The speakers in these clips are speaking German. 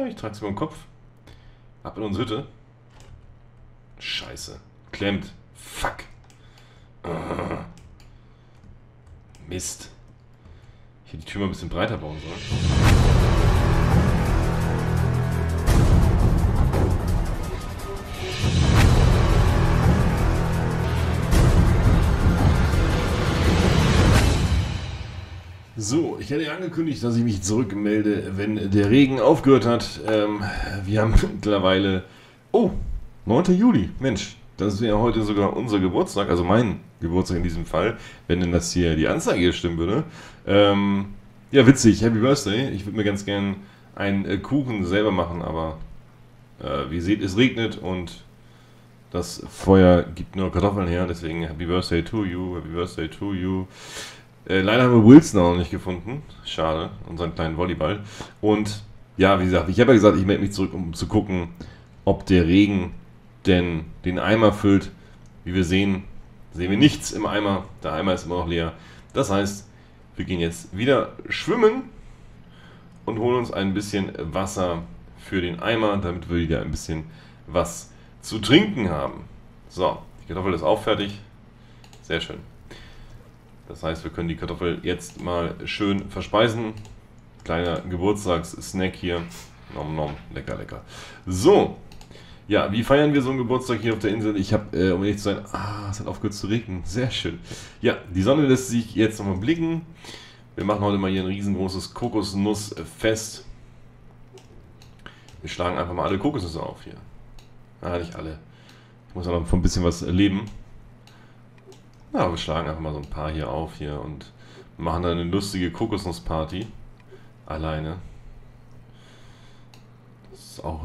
ich trage es über den Kopf. Ab in unsere Hütte. Scheiße. Klemmt. Fuck. Mist. Ich hätte die Tür mal ein bisschen breiter bauen sollen. So, ich hatte ja angekündigt, dass ich mich zurückmelde, wenn der Regen aufgehört hat. Wir haben mittlerweile... Oh, 9. Juli. Mensch, das wäre heute sogar unser Geburtstag, also mein Geburtstag in diesem Fall, wenn denn das hier die Anzeige hier stimmen würde. Ja, witzig, Happy Birthday. Ich würde mir ganz gern einen Kuchen selber machen, aber wie ihr seht, es regnet und das Feuer gibt nur Kartoffeln her, deswegen Happy Birthday to you, Happy Birthday to you. Leider haben wir Wilson auch noch nicht gefunden. Schade, unseren kleinen Volleyball. Und ja, wie gesagt, ich habe ja gesagt, ich melde mich zurück, um zu gucken, ob der Regen denn den Eimer füllt. Wie wir sehen, sehen wir nichts im Eimer. Der Eimer ist immer noch leer. Das heißt, wir gehen jetzt wieder schwimmen und holen uns ein bisschen Wasser für den Eimer, damit wir wieder ein bisschen was zu trinken haben. So, die Kartoffel ist auch fertig. Sehr schön. Das heißt, wir können die Kartoffel jetzt mal schön verspeisen. Kleiner Geburtstagssnack hier. Nom nom, lecker, lecker. So, ja, wie feiern wir so einen Geburtstag hier auf der Insel? Ich habe, um ehrlich zu sein, es hat aufgehört zu regnen. Sehr schön. Ja, die Sonne lässt sich jetzt nochmal blicken. Wir machen heute mal hier ein riesengroßes Kokosnussfest. Wir schlagen einfach mal alle Kokosnüsse auf hier. Nicht alle. Ich muss auch noch ein bisschen was erleben. Ja, wir schlagen einfach mal so ein paar hier auf hier und machen dann eine lustige Kokosnussparty. Alleine. Das ist auch,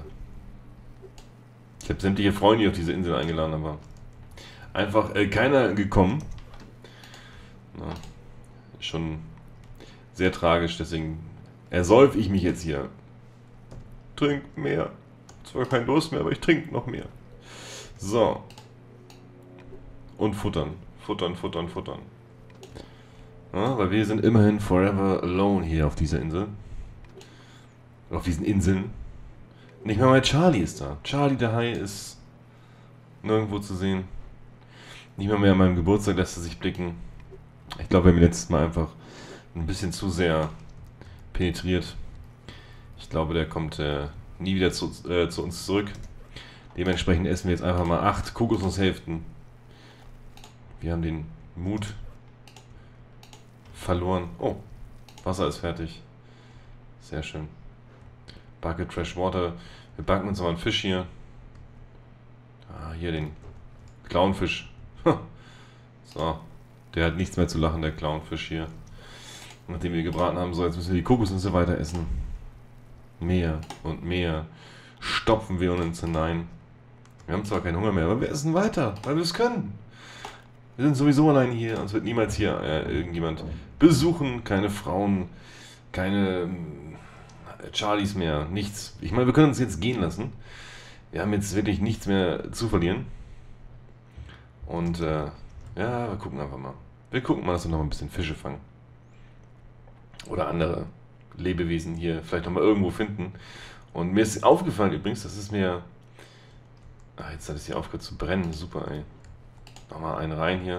ich habe sämtliche Freunde hier auf diese Insel eingeladen, aber einfach keiner gekommen. Na, schon sehr tragisch, deswegen ersäufe ich mich jetzt hier. Trink mehr. Zwar kein Durst mehr, aber ich trinke noch mehr. So. Und futtern. Futtern, futtern, futtern. Ja, weil wir sind immerhin forever alone hier auf dieser Insel. Auf diesen Inseln. Nicht mal mein Charlie ist da. Charlie der Hai ist nirgendwo zu sehen. Nicht mal mehr an meinem Geburtstag lässt er sich blicken. Ich glaube, wir haben ihn letztes Mal einfach ein bisschen zu sehr penetriert. Ich glaube, der kommt nie wieder zu uns zurück. Dementsprechend essen wir jetzt einfach mal 8 Kokosnusshälften. Wir haben den Mut verloren. Oh, Wasser ist fertig. Sehr schön. Bucket Fresh Water. Wir backen uns mal einen Fisch hier. Hier den Clownfisch. So, der hat nichts mehr zu lachen, der Clownfisch hier. Nachdem wir gebraten haben, so jetzt müssen wir die Kokosnüsse weiter essen. Mehr und mehr stopfen wir uns hinein. Wir haben zwar keinen Hunger mehr, aber wir essen weiter, weil wir es können. Wir sind sowieso allein hier, uns wird niemals hier irgendjemand besuchen, keine Frauen, keine Charlies mehr, nichts. Ich meine, wir können uns jetzt gehen lassen. Wir haben jetzt wirklich nichts mehr zu verlieren. Und ja, wir gucken einfach mal. Wir gucken mal, dass wir noch ein bisschen Fische fangen. Oder andere Lebewesen hier vielleicht noch mal irgendwo finden. Und mir ist aufgefallen übrigens, das ist mir... jetzt hat es hier aufgehört zu brennen, super ey. Nochmal einen rein hier.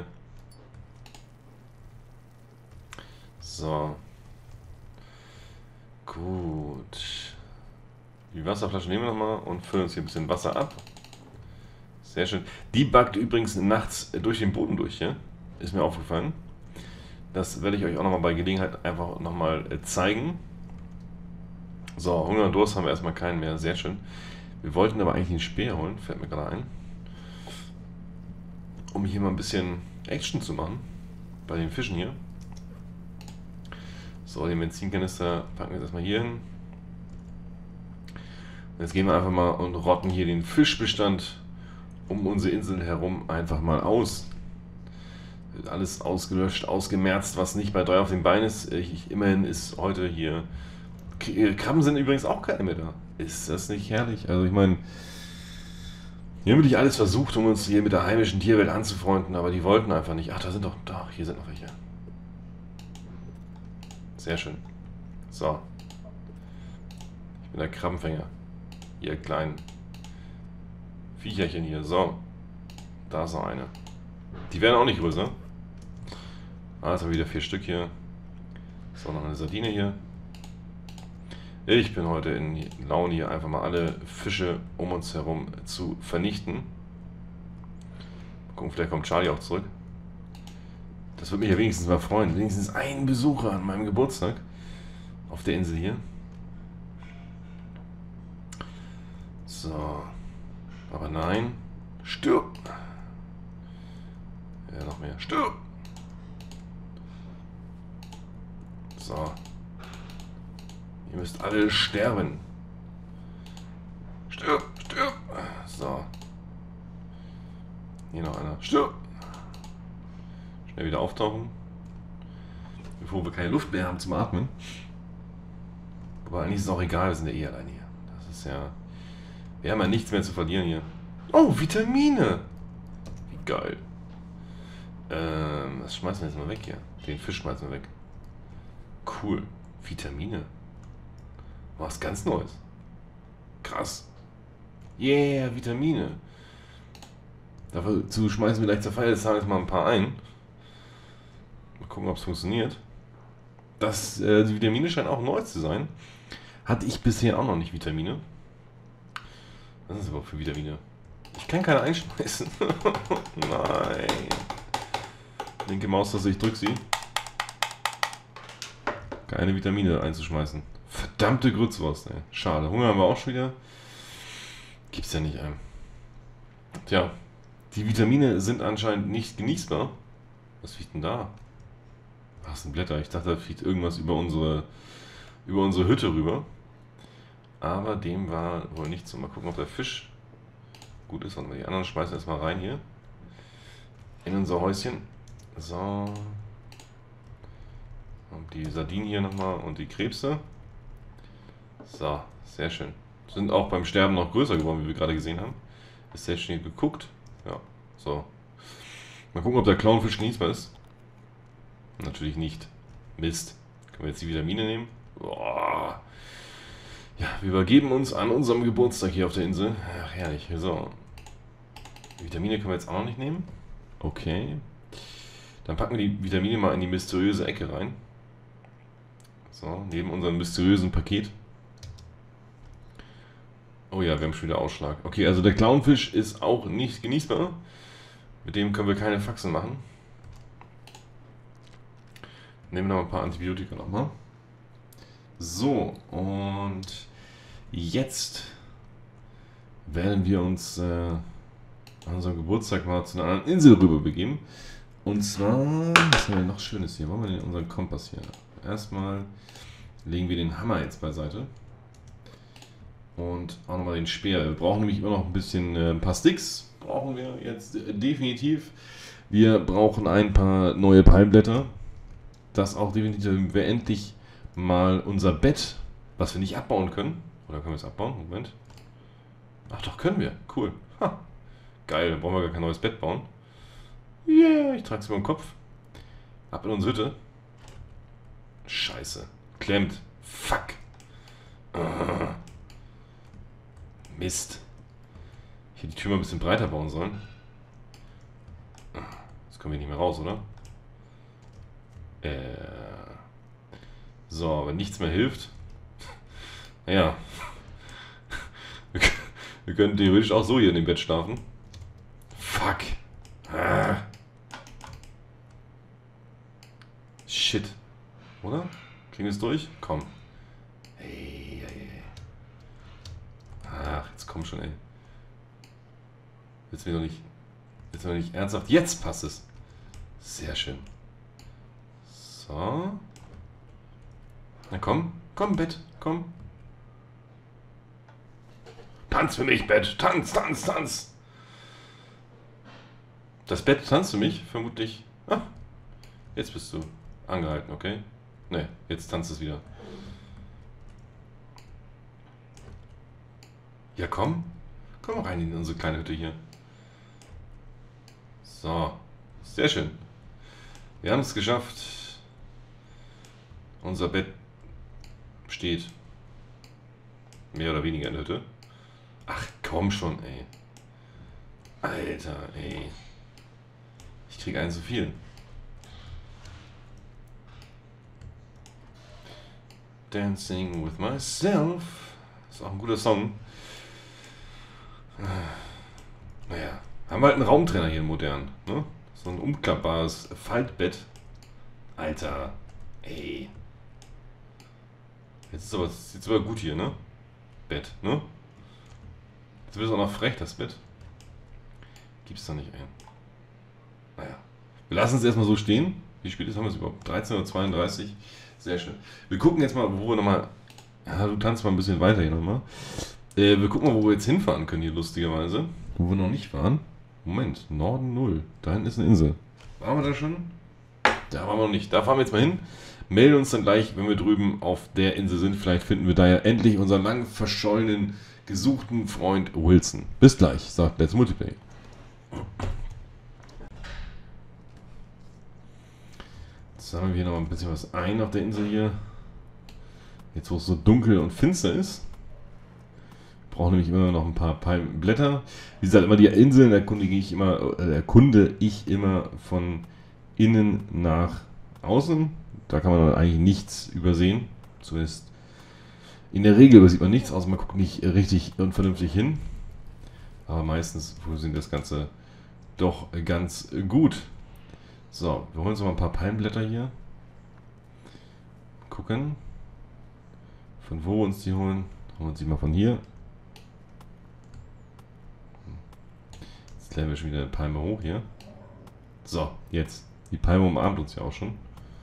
So. Gut. Die Wasserflasche nehmen wir nochmal und füllen uns hier ein bisschen Wasser ab. Sehr schön. Die backt übrigens nachts durch den Boden durch hier. Ist mir aufgefallen. Das werde ich euch auch nochmal bei Gelegenheit einfach nochmal zeigen. So, Hunger und Durst haben wir erstmal keinen mehr. Sehr schön. Wir wollten aber eigentlich einen Speer holen, fällt mir gerade ein. Um hier mal ein bisschen Action zu machen. Bei den Fischen hier. So, den Benzinkanister packen wir jetzt erstmal hier hin. Und jetzt gehen wir einfach mal und rotten hier den Fischbestand um unsere Insel herum einfach mal aus. Wird alles ausgelöscht, ausgemerzt, was nicht bei 3 auf den Beinen ist. Immerhin ist heute hier... Krabben sind übrigens auch keine mehr da. Ist das nicht herrlich? Also ich meine... Wir haben wirklich alles versucht, um uns hier mit der heimischen Tierwelt anzufreunden, aber die wollten einfach nicht. Ach, da sind doch... Doch, hier sind noch welche. Sehr schön. So. Ich Mit der Krabbenfänger. Ihr kleinen Viecherchen hier. So. Da ist noch eine. Die werden auch nicht größer. Also wieder 4 Stück hier. So, noch eine Sardine hier. Ich bin heute in Laune, hier einfach mal alle Fische um uns herum zu vernichten. Mal gucken, vielleicht kommt Charlie auch zurück. Das würde mich ja wenigstens mal freuen. Wenigstens ein Besucher an meinem Geburtstag auf der Insel hier. So. Aber nein. Stirb! Ja, noch mehr. Stirb! So. Ihr müsst alle sterben. Stirb! Stirb! So. Hier noch einer. Stirb! Schnell wieder auftauchen. Bevor wir keine Luft mehr haben zum Atmen. Aber eigentlich ist es auch egal, wir sind ja eh allein hier. Das ist ja... Wir haben ja nichts mehr zu verlieren hier. Oh, Vitamine! Wie geil. Das schmeißen wir jetzt mal weg hier. Den Fisch schmeißen wir weg. Cool. Vitamine. Was ganz Neues. Krass. Yeah, Vitamine. Dazu schmeißen wir gleich zur Feier des Tages mal ein paar ein. Mal gucken, ob es funktioniert. Die Vitamine scheinen auch neu zu sein. Hatte ich bisher auch noch nicht Vitamine. Was ist das überhaupt für Vitamine? Ich kann keine einschmeißen. Nein. Linke Maustaste, ich drück sie. Keine Vitamine einzuschmeißen. Verdammte Grützwurst, ey. Schade. Hunger haben wir auch schon wieder. Gibt's ja nicht ein. Tja, die Vitamine sind anscheinend nicht genießbar. Was fliegt denn da? Ach, das sind Blätter. Ich dachte, da fliegt irgendwas über unsere Hütte rüber. Aber dem war wohl nicht so. Mal gucken, ob der Fisch gut ist. Und die anderen schmeißen erstmal rein hier. In unser Häuschen. So. Und die Sardinen hier nochmal und die Krebse. So, sehr schön. Sind auch beim Sterben noch größer geworden, wie wir gerade gesehen haben. Ist sehr schön geguckt. Ja, so. Mal gucken, ob der Clownfisch genießbar ist. Natürlich nicht. Mist. Können wir jetzt die Vitamine nehmen? Boah. Ja, wir übergeben uns an unserem Geburtstag hier auf der Insel. Ach, herrlich. So. Die Vitamine können wir jetzt auch noch nicht nehmen. Okay. Dann packen wir die Vitamine mal in die mysteriöse Ecke rein. So, neben unserem mysteriösen Paket. Oh ja, wir haben schon wieder Ausschlag. Okay, also der Clownfisch ist auch nicht genießbar. Mit dem können wir keine Faxen machen. Nehmen wir noch ein paar Antibiotika nochmal. So, und jetzt werden wir uns an unserem Geburtstag mal zu einer anderen Insel rüber begeben. Und zwar, was haben wir noch Schönes hier? Wollen wir denn unseren Kompass hier? Erstmal legen wir den Hammer jetzt beiseite. Und auch nochmal den Speer. Wir brauchen nämlich immer noch ein bisschen, ein paar Sticks. Brauchen wir jetzt definitiv. Wir brauchen ein paar neue Palmblätter. Das auch definitiv, wir endlich mal unser Bett, was wir nicht abbauen können. Oder können wir es abbauen? Moment. Ach doch, können wir. Cool. Ha. Geil, dann brauchen wir gar kein neues Bett bauen. Yeah, ich trage es über den Kopf. Ab in unsere Hütte. Scheiße. Klemmt. Fuck. Mist. Ich hätte die Tür mal ein bisschen breiter bauen sollen. Jetzt kommen wir nicht mehr raus, oder? So, wenn nichts mehr hilft. Naja. Wir können theoretisch auch so hier in dem Bett schlafen. Fuck. Shit. Oder? Kriegen wir es durch? Komm. Hey, hey, hey. Ach, jetzt komm schon, ey. Jetzt will doch nicht. Jetzt will nicht ernsthaft. Jetzt passt es. Sehr schön. So. Na komm. Komm, Bett. Komm. Tanz für mich, Bett. Tanz, tanz, tanz. Das Bett tanzt für mich, vermutlich. Ah, jetzt bist du angehalten, okay? Ne, jetzt tanzt es wieder. Ja, komm. Komm rein in unsere kleine Hütte hier. So. Sehr schön. Wir haben es geschafft. Unser Bett steht. Mehr oder weniger eine Hütte. Ach, komm schon, ey. Alter, ey. Ich krieg einen zu viel. Dancing with myself. Ist auch ein guter Song. Naja. Haben wir halt einen Raumtrenner hier, modern. Ne? So ein umklappbares Faltbett. Alter. Ey. Jetzt ist aber gut hier, ne? Bett, ne? Jetzt wird es auch noch frech, das Bett. Gibt's da nicht ein. Naja. Wir lassen es erstmal so stehen. Wie spät ist, haben wir es überhaupt? 13:32 Uhr. Sehr schön. Wir gucken jetzt mal, wo wir nochmal... Ja, du tanzt mal ein bisschen weiter hier nochmal. Wir gucken mal, wo wir jetzt hinfahren können hier, lustigerweise. Wo wir noch nicht waren. Moment, Norden 0. Da hinten ist eine Insel. Waren wir da schon? Da waren wir noch nicht. Da fahren wir jetzt mal hin. Melden uns dann gleich, wenn wir drüben auf der Insel sind. Vielleicht finden wir da ja endlich unseren lang verschollenen, gesuchten Freund Wilson. Bis gleich, sagt Let's Multiplay. Jetzt sammeln wir hier noch ein bisschen was ein auf der Insel hier. Jetzt, wo es so dunkel und finster ist. Wir brauchen nämlich immer noch ein paar Palmblätter. Wie gesagt, immer die Inseln erkunde ich immer von innen nach außen. Da kann man dann eigentlich nichts übersehen. Zumindest in der Regel übersieht man nichts, außer man guckt nicht richtig und vernünftig hin. Aber meistens funktioniert das Ganze doch ganz gut. So, wir holen uns noch mal ein paar Palmblätter hier. Gucken. Von wo uns die holen. Holen wir uns die mal von hier. Jetzt klären wir schon wieder eine Palme hoch hier. So, jetzt. Die Palme umarmt uns ja auch schon.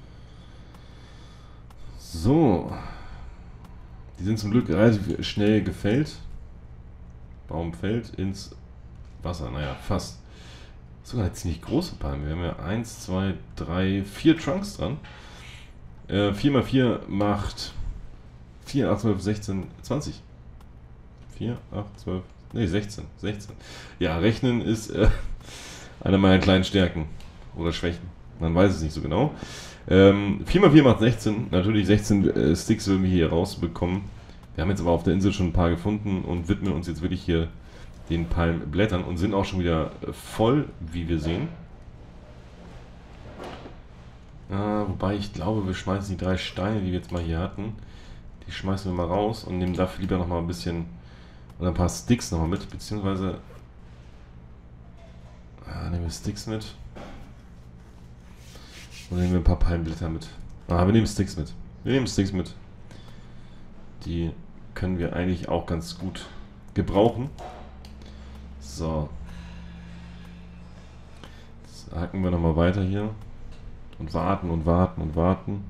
So. Die sind zum Glück relativ schnell gefällt. Baum fällt ins Wasser. Naja, fast. Sogar eine ziemlich große Palme. Wir haben ja 1, 2, 3, 4 Trunks dran. 4 mal 4 macht 4, 8, 12, 16, 20. 4, 8, 12, nee, 16. Ja, Rechnen ist eine meiner kleinen Stärken. Oder Schwächen. Man weiß es nicht so genau. 4 mal 4 macht 16. Natürlich 16 Sticks würden wir hier rausbekommen. Wir haben jetzt aber auf der Insel schon ein paar gefunden und widmen uns jetzt wirklich hier den Palmblättern und sind auch schon wieder voll, wie wir sehen. Wobei ich glaube, wir schmeißen die 3 Steine, die wir jetzt mal hier hatten, die schmeißen wir mal raus und nehmen dafür lieber nochmal ein bisschen oder ein paar Sticks nochmal mit, beziehungsweise nehmen wir Sticks mit und nehmen wir ein paar Palmblätter mit. Wir nehmen Sticks mit. Die können wir eigentlich auch ganz gut gebrauchen. So. Jetzt hacken wir nochmal weiter hier. Und warten und warten und warten.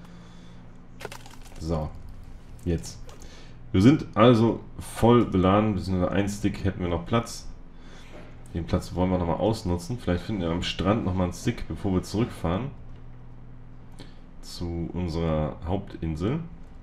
So. Jetzt. Wir sind also voll beladen, beziehungsweise ein Stick hätten wir noch Platz. Den Platz wollen wir nochmal ausnutzen. Vielleicht finden wir am Strand nochmal einen Stick, bevor wir zurückfahren. Zu unserer Hauptinsel.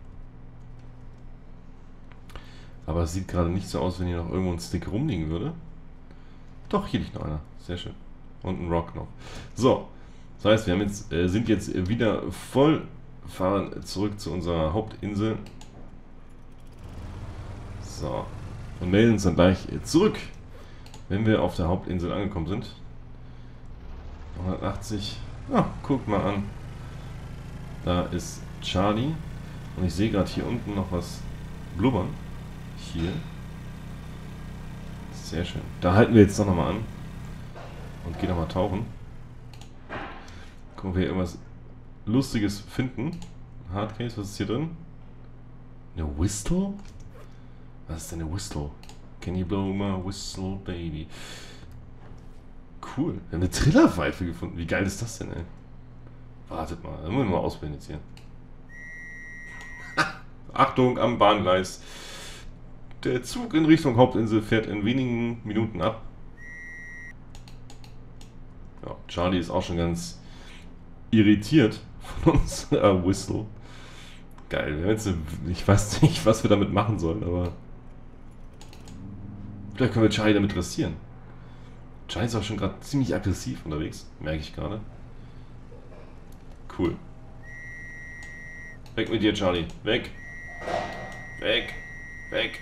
Aber es sieht gerade nicht so aus, wenn hier noch irgendwo ein Stick rumliegen würde. Doch, hier liegt noch einer. Sehr schön. Und ein Rock noch. So. Das heißt, wir haben jetzt, sind jetzt wieder voll, fahren zurück zu unserer Hauptinsel. So. Und melden uns dann gleich zurück, wenn wir auf der Hauptinsel angekommen sind. 180. Ah, guck mal an. Da ist Charlie. Und ich sehe gerade hier unten noch was blubbern. Hier. Sehr schön. Da halten wir jetzt doch nochmal an. Und gehen nochmal tauchen. Gucken, ob wir hier irgendwas Lustiges finden. Hardcase, was ist hier drin? Eine Whistle? Was ist denn eine Whistle? Can you blow my whistle, baby? Cool. Wir haben eine Trillerpfeife gefunden. Wie geil ist das denn, ey? Wartet mal. Das müssen wir mal ausprobieren jetzt hier. Achtung, am Bahngleis. Der Zug in Richtung Hauptinsel fährt in wenigen Minuten ab. Ja, Charlie ist auch schon ganz irritiert von uns. Whistle. Geil. Ich weiß nicht, was wir damit machen sollen, aber vielleicht können wir Charlie damit dressieren. Charlie ist auch schon gerade ziemlich aggressiv unterwegs, merke ich gerade. Cool. Weg mit dir, Charlie. Weg. Weg. Weg!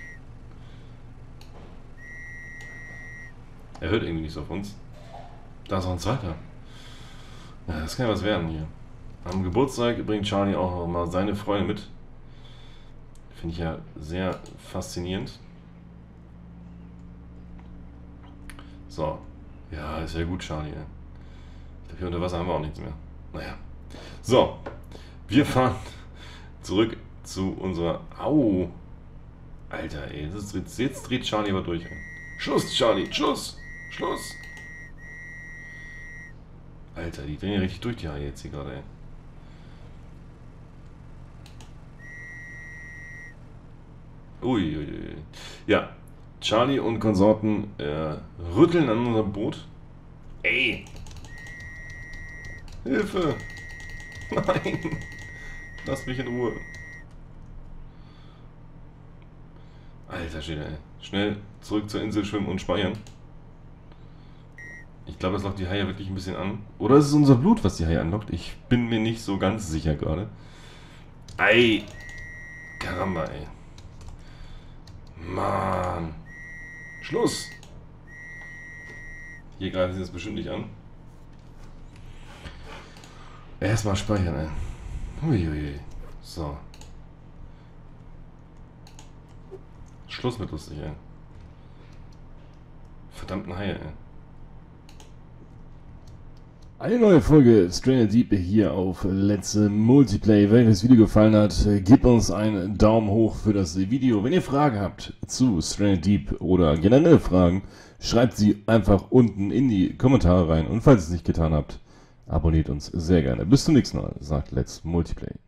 Er hört irgendwie nicht auf uns. Da ist noch ein zweiter. Ja, das kann ja was werden hier. Am Geburtstag bringt Charlie auch noch mal seine Freunde mit. Finde ich ja sehr faszinierend. So. Ja, ist ja gut, Charlie. Ich glaube, hier unter Wasser haben wir auch nichts mehr. Naja. So. Wir fahren zurück zu unserer... Au! Alter, ey. Jetzt dreht Charlie aber durch. Ey. Schluss, Charlie! Schluss! Schluss! Alter, die drehen ja richtig durch, die Haie jetzt hier gerade, ey. Uiuiui. Ja, Charlie und Konsorten rütteln an unserem Boot. Ey! Hilfe! Nein! Lass mich in Ruhe. Alter Schwede, ey. Schnell zurück zur Insel schwimmen und speichern. Ich glaube, das lockt die Haie wirklich ein bisschen an. Oder ist es unser Blut, was die Haie anlockt? Ich bin mir nicht so ganz sicher gerade. Ei! Karamba, ey. Mann. Schluss! Hier greifen sie das bestimmt nicht an. Erstmal speichern, ey. Uiuiui. So. Schluss mit lustig, ey. Verdammten Haie, ey. Eine neue Folge Stranded Deep hier auf Let's Multiplay. Wenn euch das Video gefallen hat, gebt uns einen Daumen hoch für das Video. Wenn ihr Fragen habt zu Stranded Deep oder generell Fragen, schreibt sie einfach unten in die Kommentare rein. Und falls ihr es nicht getan habt, abonniert uns sehr gerne. Bis zum nächsten Mal, sagt Let's Multiplay.